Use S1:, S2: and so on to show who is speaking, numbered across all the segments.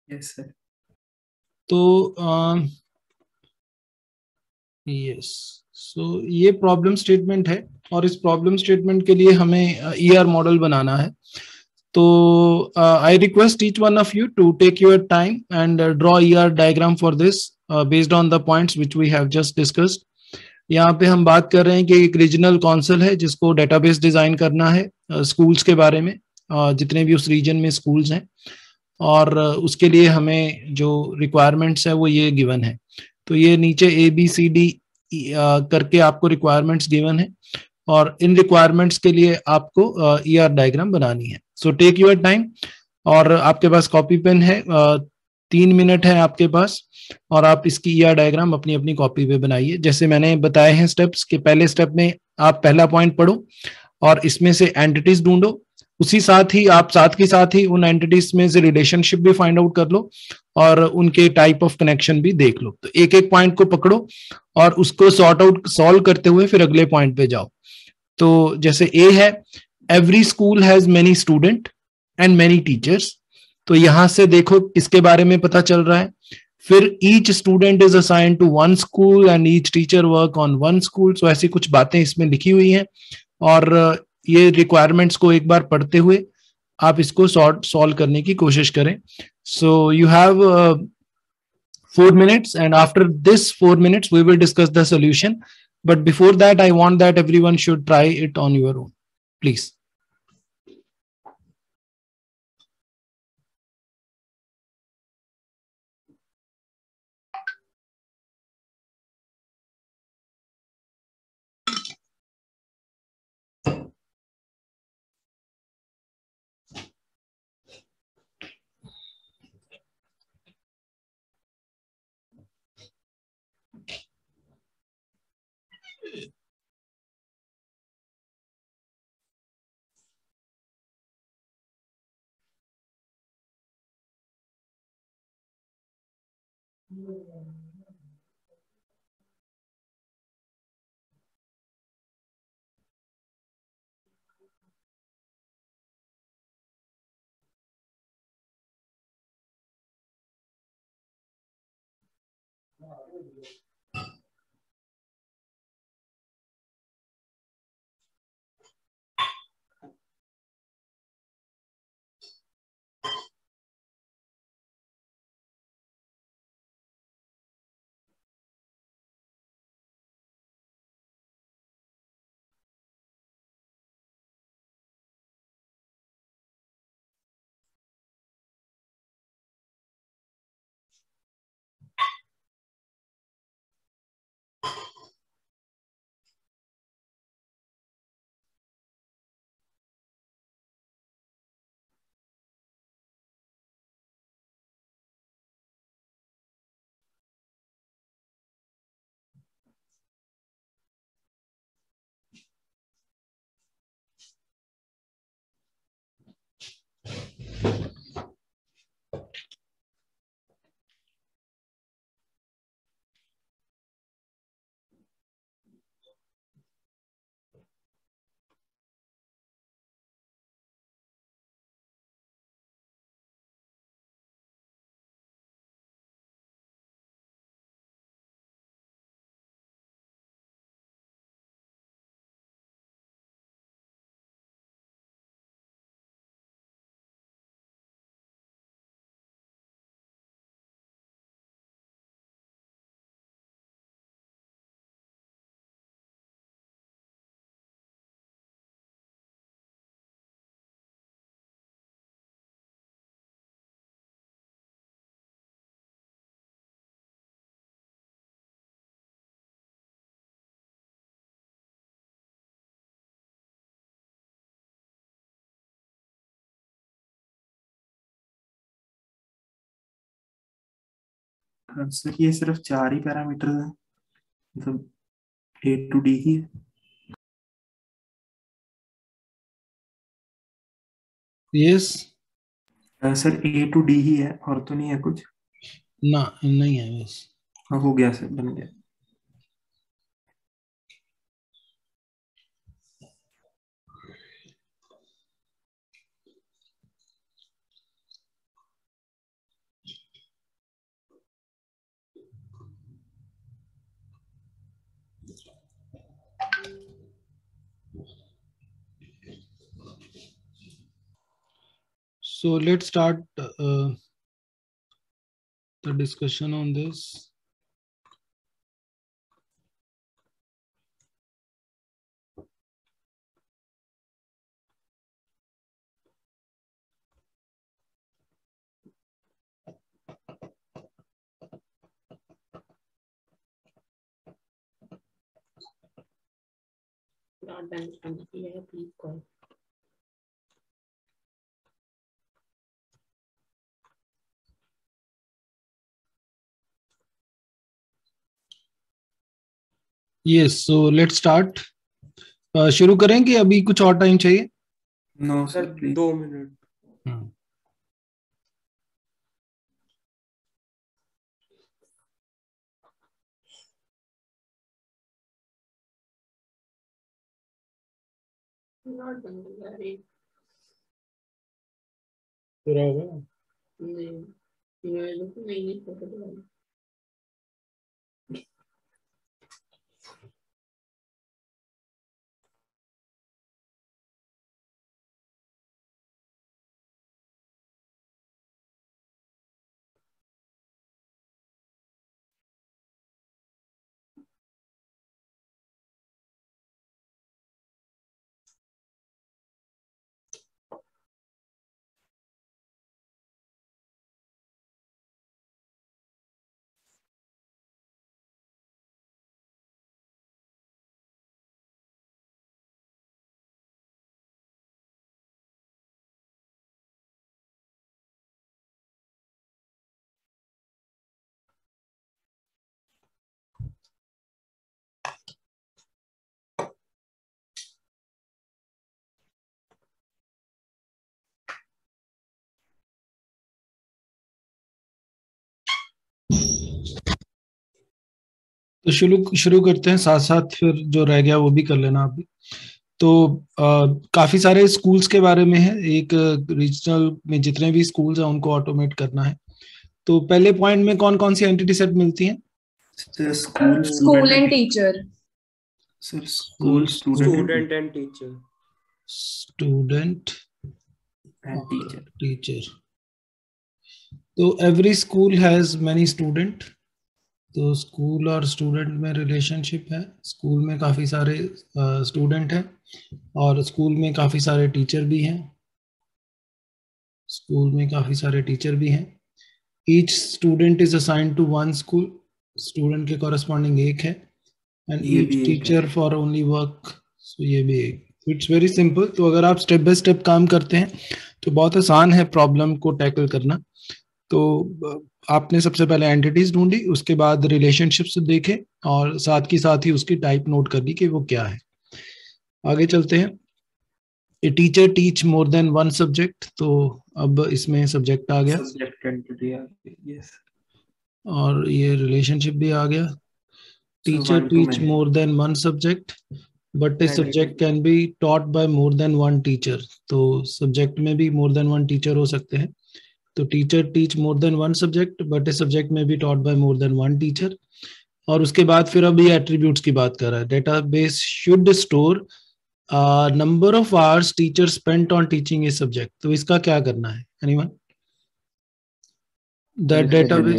S1: Yes sir.
S2: तो yes, so ये problem statement है, और इस प्रॉब्लम स्टेटमेंट के लिए हमें ईआर मॉडल बनाना है। तो I request each one of you to take your time and draw ER diagram for this based on the points which we have just discussed. यहाँ पे हम बात कर रहे हैं कि एक रीजनल काउंसिल है जिसको डेटाबेस डिजाइन करना है स्कूल्स के बारे में, जितने भी उस रीजन में स्कूल्स हैं, और उसके लिए हमें जो रिक्वायरमेंट्स है वो ये गिवन है। तो ये नीचे ABCD करके आपको रिक्वायरमेंट्स गिवन है, और इन रिक्वायरमेंट्स के लिए आपको ईआर डायग्राम बनानी है। सो टेक योर टाइम, और आपके पास कॉपी पेन है, 3 मिनट है आपके पास, और आप इसकी ईआर डायग्राम अपनी अपनी कॉपी पे बनाइए। जैसे मैंने बताए हैं स्टेप्स के, पहले स्टेप में आप पहला पॉइंट पढ़ो और इसमें से एंटिटीज ढूंढो, उसी साथ ही आप साथ के साथ ही उन एंटिटीज में से रिलेशनशिप भी फाइंड आउट कर लो, और उनके टाइप ऑफ कनेक्शन भी देख लो। तो एक एक पॉइंट को पकड़ो और उसको सॉर्ट आउट सॉल्व करते हुए फिर अगले पॉइंट पे जाओ। तो जैसे ए है, every school has many student and many teachers. तो यहां से देखो किसके बारे में पता चल रहा है। फिर each student is assign to one school and each teacher work on one school. So ऐसी कुछ बातें इसमें लिखी हुई हैं, और ये रिक्वायरमेंट्स को एक बार पढ़ते हुए आप इसको सॉल्व करने की कोशिश करें। So you have 4 minutes, and after this 4 minutes we will discuss the solution. But before that, I want that everyone should try it on your own, please.
S1: Sir ये सिर्फ 4 ही पैरामीटर है, मतलब A to D ही है।
S2: Yes.
S1: Sir A to D ही है, और तो नहीं है कुछ।
S2: ना, नहीं है बस।
S1: हाँ हो गया सर, बन गया।
S2: So let's start the discussion on this.
S3: Please call.
S2: Yes, so let's start. शुरू करेंगे, अभी कुछ और टाइम चाहिए?
S1: नो
S3: सर
S1: सर
S3: 2 मिनट। नॉट बंगाली
S2: पूरा होगा?
S3: नहीं, ये लोग नहीं फोटो डाल।
S2: तो शुरू करते हैं, साथ साथ फिर जो रह गया वो भी कर लेना आप भी। तो काफी सारे स्कूल्स के बारे में है, एक रीजनल में जितने भी स्कूल्स हैं उनको ऑटोमेट करना है। तो पहले पॉइंट में कौन कौन सी एंटिटी सेट मिलती हैं?
S1: School
S4: and teacher.
S1: Sir school
S3: student and teacher.
S2: Student
S1: and
S2: teacher. तो every school has many student. तो स्कूल और स्टूडेंट में रिलेशनशिप है। स्कूल में काफ़ी सारे स्टूडेंट हैं और स्कूल में काफ़ी सारे टीचर भी हैं। स्कूल में काफ़ी सारे टीचर भी हैं। Each student is assigned to one school. Student के कॉरेस्पॉन्डिंग एक है। एंड
S1: ये
S2: ईच
S1: भी एक
S2: teacher for only work. So ये भी एक। It's very simple. तो अगर आप स्टेप बाय स्टेप काम करते हैं तो बहुत आसान है प्रॉब्लम को टैकल करना। तो आपने सबसे पहले एंटिटीज ढूंढी, उसके बाद रिलेशनशिप्स देखे और साथ ही उसकी टाइप नोट कर ली कि वो क्या है। आगे चलते हैं। A teacher teach more than one subject. तो अब इसमें सब्जेक्ट आ गया
S1: सब्जेक्ट एंटिटी आ गई। यस।
S2: और ये रिलेशनशिप भी आ गया। Teacher
S1: one to
S2: teach
S1: many.
S2: More than one subject but a subject can be taught by more than one teacher. तो सब्जेक्ट में भी मोर देन वन टीचर हो सकते हैं। तो teacher teach more than one subject but a subject में be taught by more than one teacher. और उसके बाद फिर अभी एट्रीब्यूट्स की बात कर रहा है। Database should store number of hours teacher spent on teaching a subject. तो इसका क्या करना है एनीवन? दैट डेटाबेस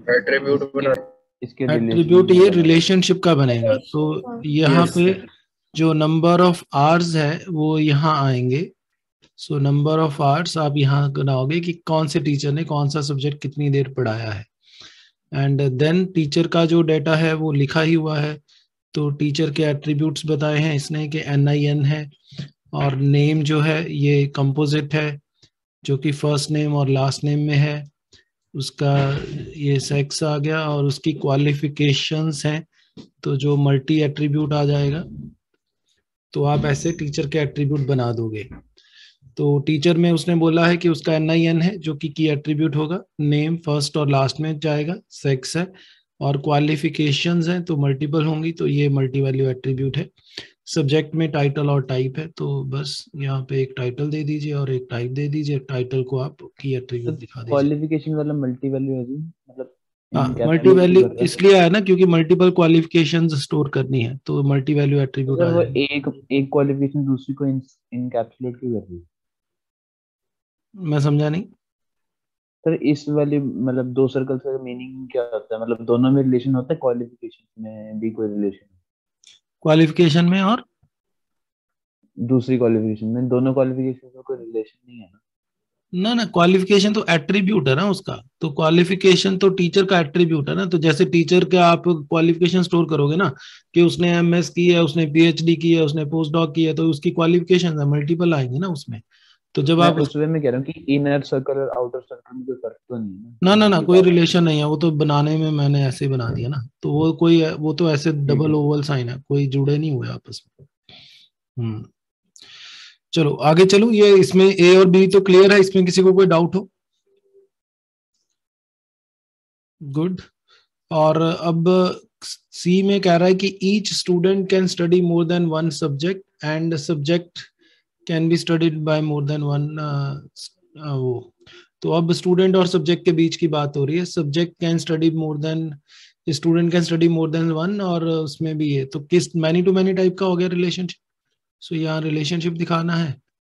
S2: एट्रीब्यूट ये रिलेशनशिप का बनेगा। तो यहाँ
S1: Yes,
S2: पे
S1: sir.
S2: जो नंबर ऑफ आवर्स है वो यहाँ आएंगे। सो नंबर ऑफ आवर्स आप यहाँ बनाओगे कि कौन से टीचर ने कौन सा सब्जेक्ट कितनी देर पढ़ाया है। एंड देन टीचर का जो डेटा है वो लिखा ही हुआ है। तो टीचर के एट्रीब्यूट्स बताए हैं इसने कि NIN है और नेम जो है ये कंपोजिट है जो कि फर्स्ट नेम और लास्ट नेम में है। उसका ये सेक्स आ गया और उसकी क्वालिफिकेशंस हैं तो जो मल्टी एट्रीब्यूट आ जाएगा। तो आप ऐसे टीचर के एट्रीब्यूट बना दोगे। तो टीचर में उसने बोला है कि उसका NIN है जो कि की एट्रीब्यूट होगा। नेम फर्स्ट और लास्ट में जाएगा। सेक्स है और क्वालिफिकेशंस हैं तो मल्टीपल होंगी तो ये मल्टी वैल्यू एट्रीब्यूट है। सब्जेक्ट में टाइटल और टाइप है तो बस यहाँ पे एक टाइटल दे दीजिए और एक टाइप दे दीजिए। टाइटल को आप की एट्रीब्यूट दिखा दीजिए।
S5: क्वालिफिकेशन वाला मल्टी वैल्यू है जी, मतलब
S2: मल्टी वैल्यू इसलिए है ना क्योंकि मल्टीपल क्वालिफिकेशंस स्टोर करनी है तो मल्टी वैल्यू एट्रीब्यूट आ
S5: वो
S2: जाएगा।
S5: एक क्वालिफिकेशन दूसरी को इनकैप्सुलेट क्यों कर रही है?
S2: मैं समझा नहीं।
S5: सर इस वाली मतलब दो सर्कल्स का मीनिंग क्या होता है? मतलब दोनों में रिलेशन होता है, क्वालिफिकेशन में भी कोई रिलेशन?
S2: क्वालिफिकेशन में और
S5: दूसरी क्वालिफिकेशन में, दोनों क्वालिफिकेशन में कोई रिलेशन नहीं है ना?
S2: ना ना, क्वालिफिकेशन तो एट्रीब्यूट है ना उसका। तो क्वालिफिकेशन तो टीचर का एट्रीब्यूट है ना। तो जैसे टीचर का आप क्वालिफिकेशन स्टोर करोगे ना कि उसने एमएस की है, उसने पीएचडी की है, उसने पोस्ट डॉक की है, तो उसकी क्वालिफिकेशन है, मल्टीपल आएंगे ना उसमें। तो जब
S5: मैं
S2: आप
S5: उस वे में कह रहा हूँ कि इनर सर्कल और आउटर सर्कल में कोई फर्क तो नहीं है
S2: ना
S5: ना,
S2: ना
S5: जो
S2: ना,
S5: भी
S2: कोई
S5: बात है।
S2: रिलेशन नहीं है। वो तो बनाने में मैंने ऐसे ही बना दिया ना। तो वो कोई, वो तो ऐसे
S5: ठीक
S2: डबल
S5: है।
S2: ओवल साइन है, कोई जुड़े नहीं हुए आपस में। हम्म। चलो आगे चलो। ये इसमें ए और बी तो क्लियर है, इसमें किसी को कोई डाउट हो? गुड। और अब सी में कह रहा है कि each student can study more than one subject and subject can be studied by more than one. वो तो अब स्टूडेंट और सब्जेक्ट के बीच की बात हो रही है। Subject can study more than, student can study more than one, और उसमें भी है तो किस मैनी टू मैनी टाइप का हो गया रिलेशनशिप। सो यहाँ रिलेशनशिप दिखाना है।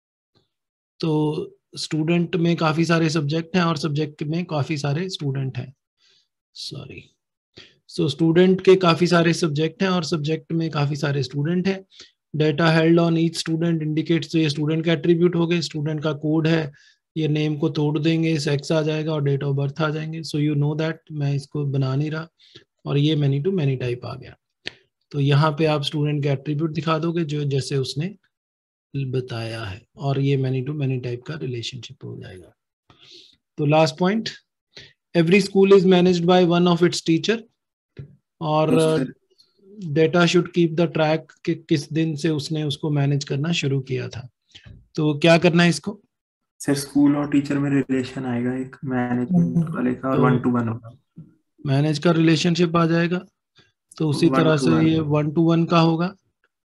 S2: तो स्टूडेंट में काफी सारे सब्जेक्ट हैं और सब्जेक्ट में काफी सारे स्टूडेंट हैं। सॉरी। सो स्टूडेंट के काफी सारे सब्जेक्ट हैं और सब्जेक्ट में काफी सारे स्टूडेंट हैं। Data held on each student indicates, तो ये स्टूडेंट के एट्रीब्यूट हो गए। स्टूडेंट का कोड है, ये नेम को तोड़ देंगे, सेक्स आ जाएगा और डेट ऑफ बर्थ आ जाएंगे। सो यू नो दैट मैं इसको बना नहीं रहा। और ये मैनी टू मैनी टाइप आ गया। तो यहाँ पे आप स्टूडेंट के एट्रीब्यूट दिखा दोगे जो जैसे उसने बताया है, और ये मैनी टू मैनी टाइप का रिलेशनशिप हो जाएगा। तो last point, every school is managed by one of its teacher, और data should keep the track कि किस दिन से उसने उसको मैनेज करना शुरू किया था। तो क्या करना है इसको?
S1: सर स्कूल और टीचर में रिलेशन आएगा एक मैनेजमेंट वाले का, और
S2: तो
S1: 1 to 1 होगा।
S2: मैनेज का रिलेशनशिप आ जाएगा। तो उसी
S1: वन
S2: तरह
S1: टू
S2: से
S1: वन
S2: ये 1 to 1 का होगा,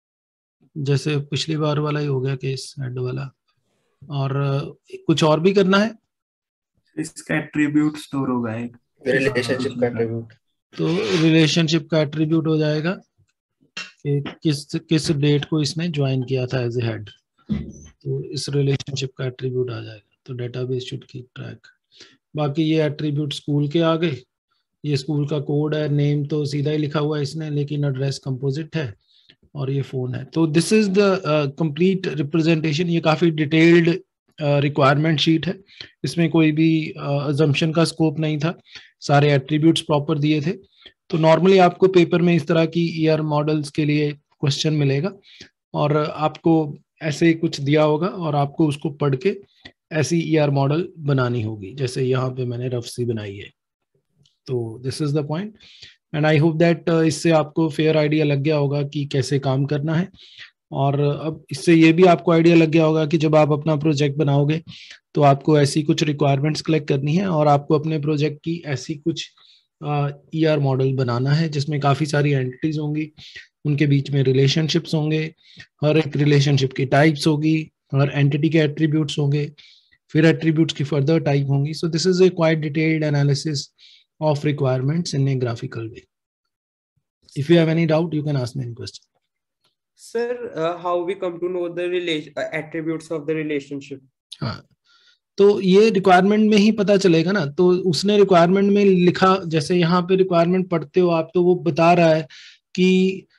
S2: जैसे पिछली बार वाला ही हो गया केस हेड वाला। और कुछ और भी करना है।
S1: इसका एट्रीब्यूट स्टोर होगा एक
S4: रिलेशनशिप का एट्रीब्यूट।
S2: तो रिलेशनशिप का एट्रीब्यूट हो जाएगा कि किस किस डेट को इसने ज्वाइन किया था एज ए हेड। तो इस रिलेशनशिप का एट्रीब्यूट आ जाएगा। तो डेटाबेस शुड कीप ट्रैक। बाकी ये एट्रीब्यूट स्कूल के आ गए। ये स्कूल का कोड है, नेम तो सीधा ही लिखा हुआ है इसने, लेकिन एड्रेस कंपोजिट है, और ये फोन है। तो this is the complete representation. ये काफी डिटेल्ड रिक्वायरमेंट शीट है। इसमें कोई भी अजम्पशन का स्कोप नहीं था, सारे एट्रीब्यूट्स प्रॉपर दिए थे। तो नॉर्मली आपको पेपर में इस तरह की ईआर मॉडल्स के लिए क्वेश्चन मिलेगा, और आपको ऐसे कुछ दिया होगा और आपको उसको पढ़ के ऐसी ईआर मॉडल बनानी होगी, जैसे यहाँ पे मैंने रफ सी बनाई है। तो this is the point, and I hope that इससे आपको फेयर आइडिया लग गया होगा कि कैसे काम करना है। और अब इससे ये भी आपको आइडिया लग गया होगा कि जब आप अपना प्रोजेक्ट बनाओगे तो आपको ऐसी कुछ रिक्वायरमेंट्स कलेक्ट करनी है, और आपको अपने प्रोजेक्ट की ऐसी कुछ ईआर मॉडल बनाना है जिसमें काफी सारी एंटिटीज होंगी, उनके बीच में रिलेशनशिप्स होंगे, हर एक रिलेशनशिप की टाइप्स होगी, हर एंटिटी के एट्रीब्यूट्स होंगे, फिर एट्रीब्यूट्स की फर्दर टाइप होंगी। So this is a quite detailed analysis of requirements in a graphical way. If you have any doubt, you can ask me any question.
S4: Sir, how we come to know the attributes of the relationship?
S2: हाँ, तो ये requirement में ही पता चलेगा ना। तो उसने requirement में लिखा, जैसे यहाँ पे रिक्वायरमेंट पढ़ते हो आप, तो वो बता रहा है कि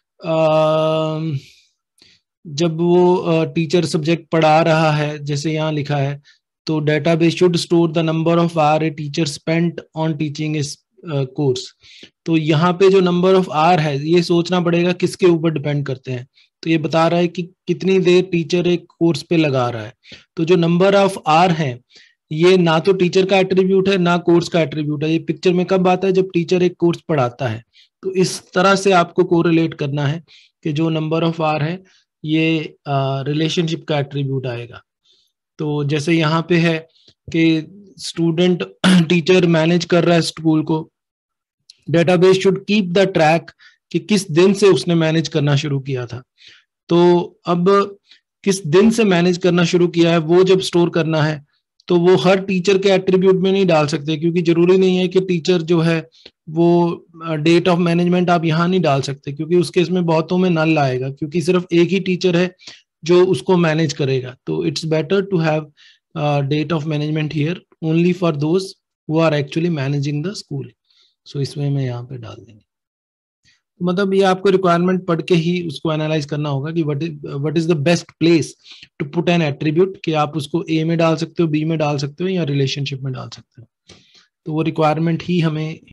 S2: जब वो टीचर सब्जेक्ट पढ़ा रहा है, जैसे यहाँ लिखा है, तो database should store the number of hour a teacher spent on teaching इस कोर्स। तो यहाँ पे जो नंबर ऑफ आवर है, ये सोचना पड़ेगा किसके ऊपर डिपेंड करते हैं। तो ये बता रहा है कि कितनी देर टीचर एक कोर्स पे लगा रहा है। तो जो नंबर ऑफ आवर है, ये ना तो टीचर का एट्रीब्यूट है ना कोर्स का एट्रीब्यूट है। ये पिक्चर में कब आता है? जब टीचर एक कोर्स पढ़ाता है। तो इस तरह से आपको कोरिलेट करना है कि जो नंबर ऑफ आवर है ये रिलेशनशिप का एट्रीब्यूट आएगा। तो जैसे यहाँ पे है कि स्टूडेंट टीचर मैनेज कर रहा है स्कूल को, database should keep the track कि किस दिन से उसने मैनेज करना शुरू किया था। तो अब किस दिन से मैनेज करना शुरू किया है वो जब स्टोर करना है, तो वो हर टीचर के एट्रीब्यूट में नहीं डाल सकते, क्योंकि जरूरी नहीं है कि टीचर जो है वो डेट ऑफ मैनेजमेंट आप यहाँ नहीं डाल सकते, क्योंकि उस केस में बहुतों में नल आएगा, क्योंकि सिर्फ एक ही टीचर है जो उसको मैनेज करेगा। तो it's better to have date of management here only for those who are actually managing the school. So इसमें मैं यहाँ पे डाल देंगे। तो मतलब ये आपको रिक्वायरमेंट पढ़ के ही उसको एनालाइज करना होगा कि what is the best place to put an attribute, कि आप उसको ए में डाल सकते हो, बी में डाल सकते हो या रिलेशनशिप में डाल सकते हो। तो वो रिक्वायरमेंट ही हमें